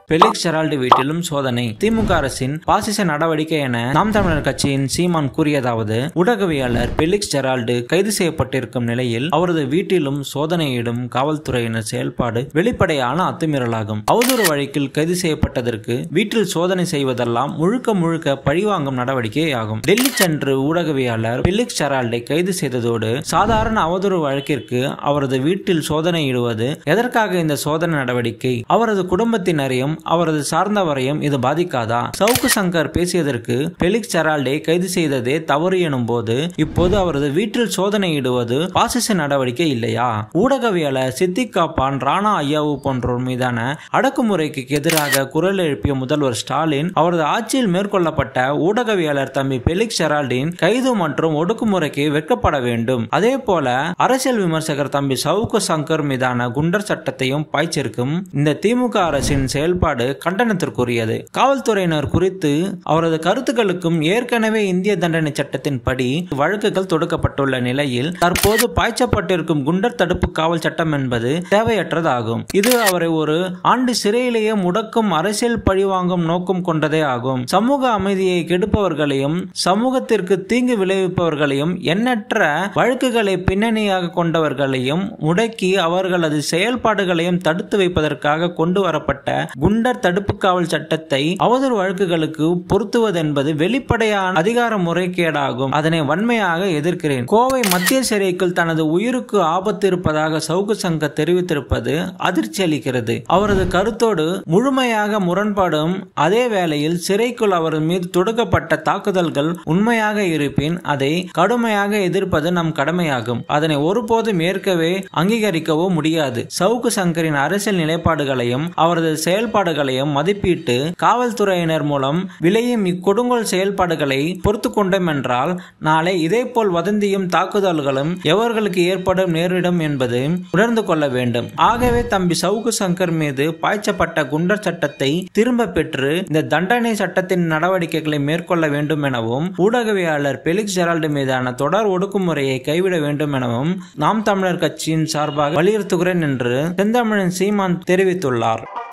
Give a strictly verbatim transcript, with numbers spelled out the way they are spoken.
Felix Gerald வீட்டிலும் சோதனை. திமுக அரசின் பாசிச நடவடிக்கை என நாம் தமிழர் கட்சியின் சீமான் கூறியதாவது: ஊடகவியலாளர் பெலிக்ஸ் ஜெரால்டு கைது செய்யப்பட்டிருக்கும் நிலையில் அவரது வீட்டிலும் சோதனையிடும் காவல்துறையினர் செயல்பாடு வெளிப்படையான அத்துமீறலாகும். அவதூறு வழக்கில் கைது செய்யப்பட்டதற்கு வீட்டில் சோதனை செய்வதெல்லாம் முழுக்க முழுக்க பழிவாங்கும் நடவடிக்கை ஆகும். டெல்லி சென்று ஊடகவியலாளர் பெலிக்ஸ் ஜெரால்டை கைது செய்ததோடு சாதாரண அவதூறு வழக்கிற்கு அவரது வீட்டில் சோதனையிடுவது எதற்காக? இந்த சோதனை நடவடிக்கை அவரது குடும்பத்தினரையும் அவரது சார்ந்தவரையும் இது பாதிக்காதா? சவுக்கு சங்கர் பேசியதற்கு பெலிக்ஸ் ஜெரால்டை கைது செய்ததே தவறு எனும் போது இப்போது அவரது வீட்டில் சோதனையிடுவது பாசிச நடவடிக்கை இல்லையா? ஊடகவியலாளர் சித்திக் காப்பான், ராணா ஐயாவு போன்றோர் மீதான அடக்குமுறைக்கு எதிராக குரல் எழுப்பிய முதல்வர் ஸ்டாலின் அவரது ஆட்சியில் மேற்கொள்ளப்பட்ட ஊடகவியலாளர் தம்பி பெலிக்ஸ் ஜெரால்டின் கைது மற்றும் ஒடுக்குமுறைக்கு வெட்கப்பட வேண்டும். அதே போல அரசியல் விமர்சகர் தம்பி சவுக்கு சங்கர் மீதான குண்டர் சட்டத்தையும் பாய்ச்சிருக்கும் இந்த திமுக அரசின் செயல்பாடு கண்டனத்திற்குரியது. காவல்துறையினர் குறித்து அவரது கருத்துக்களுக்கும் ஏற்கனவே இந்திய தண்டனை சட்டத்தின் படி வழக்குகள் தொடுக்கப்பட்டுள்ள நிலையில் தற்போது பாய்ச்சப்பட்டிருக்கும் குண்டர் தடுப்பு காவல் சட்டம் என்பது தேவையற்றதாகும். இது அவரை ஒரு ஆண்டு சிறையிலேயே முடக்கும் அரசியல் பழிவாங்கும் நோக்கம் கொண்டதே ஆகும். சமூக அமைதியை கெடுப்பவர்களையும் சமூகத்திற்கு தீங்கு விளைவிப்பவர்களையும் எண்ணற்ற வழக்குகளை பின்னணியாக கொண்டவர்களையும் முடக்கி அவர்களது செயல்பாடுகளையும் தடுத்து வைப்பதற்காக கொண்டு வரப்பட்ட குண்டர் தடுப்பு காவல் சட்டத்தை அவதூறு வழக்குகளுக்கு பொருத்துவதென்பது வெளிப்படையான அதிகார முறைகேடாகும். அதனை வன்மையாக எதிர்க்கிறேன். கோவை மத்திய சிறைக்குள் தனது உயிருக்கு ஆபத்து இருப்பதாக சவுக்கு சங்கர் தெரிவித்திருப்பது அதிர்ச்சி அளிக்கிறது. அவரது கருத்தோடு முழுமையாக முரண்பாடும் அதே வேளையில் சிறைக்குள் அவர் மீது தொடுக்கப்பட்ட தாக்குதல்கள் உண்மையாக இருப்பின் அதை கடுமையாக எதிர்ப்பது நம் கடமையாகும். அதனை ஒருபோதும் ஏற்கவே அங்கீகரிக்கவோ முடியாது. சவுக்கு சங்கரின் அரசியல் நிலைப்பாடுகளையும் அவரது செயல்பாடுகளையும் மதிப்பீட்டு காவல்துறையினர் மூலம் விளையும் இக்கொடுங்கோல் செயல்பாடுகளை பொறுத்து கொண்டோம் என்றால் நாளை இதே போல் வதந்தியும் தாக்குதல்களும் எவர்களுக்கு ஏற்படும் நேரிடும் என்பது உணர்ந்து கொள்ள வேண்டும். ஆகவே தம்பி சவுக்கு சங்கர் மீது பாய்ச்சப்பட்ட குண்டர் சட்டத்தை திரும்ப பெற்று இந்த தண்டனை சட்டத்தின் நடவடிக்கைகளை மேற்கொள்ள வேண்டும் எனவும் ஊடகவியலாளர் பெலிக்ஸ் ஜெரால்டு மீதான தொடர் ஒடுக்குமுறையை கைவிட வேண்டும் எனவும் நாம் தமிழர் கட்சியின் சார்பாக வலியுறுத்துகிறேன் என்று செந்தமிழன் சீமான் தெரிவித்துள்ளார்.